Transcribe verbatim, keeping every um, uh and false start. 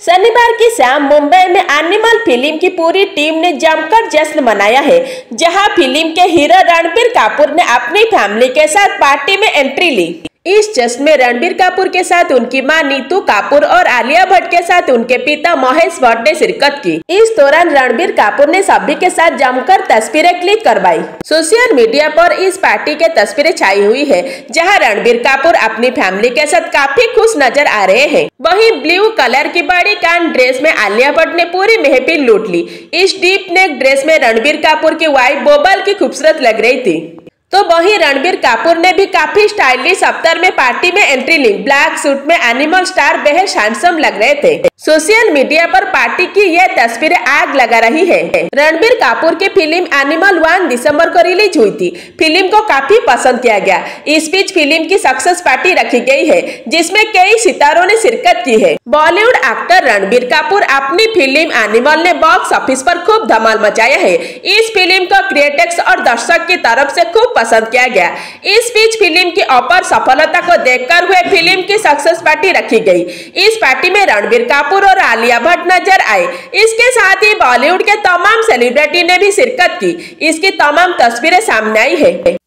शनिवार की शाम मुंबई में एनिमल फिल्म की पूरी टीम ने जमकर जश्न मनाया है, जहां फिल्म के हीरो रणबीर कपूर ने अपनी फैमिली के साथ पार्टी में एंट्री ली। इस जश्न में रणबीर कपूर के साथ उनकी मां नीतू कपूर और आलिया भट्ट के साथ उनके पिता महेश भट्ट ने शिरकत की। इस दौरान रणबीर कपूर ने सभी के साथ जमकर तस्वीरें क्लिक करवाई। सोशल मीडिया पर इस पार्टी के तस्वीरें छाई हुई है, जहां रणबीर कपूर अपनी फैमिली के साथ काफी खुश नजर आ रहे हैं। वहीं ब्लू कलर की बड़ी कान ड्रेस में आलिया भट्ट ने पूरी महफिल लूट ली। इस डीप नेक ड्रेस में रणबीर कपूर की वाइफ बोबल की खूबसूरत लग रही थी, तो वहीं रणबीर कपूर ने भी काफी स्टाइलिश अवतार में पार्टी में एंट्री ली। ब्लैक सूट में एनिमल स्टार बेहद हैंडसम लग रहे थे। सोशल मीडिया पर पार्टी की यह तस्वीरें आग लगा रही है। रणबीर कपूर की फिल्म एनिमल वन दिसंबर को रिलीज हुई थी। फिल्म को काफी पसंद किया गया। इस बीच फिल्म की सक्सेस पार्टी रखी गई है, जिसमें कई सितारों ने शिरकत की है। बॉलीवुड एक्टर रणबीर कपूर अपनी फिल्म एनिमल ने बॉक्स ऑफिस पर खूब धमाल मचाया है। इस फिल्म को क्रिटिक्स और दर्शक की तरफ से खूब पसंद किया गया। इस बीच फिल्म की अपार सफलता को देखकर हुए फिल्म की सक्सेस पार्टी रखी गई। इस पार्टी में रणबीर कपूर और आलिया भट्ट नजर आए। इसके साथ ही बॉलीवुड के तमाम सेलिब्रिटी ने भी शिरकत की। इसकी तमाम तस्वीरें सामने आई है।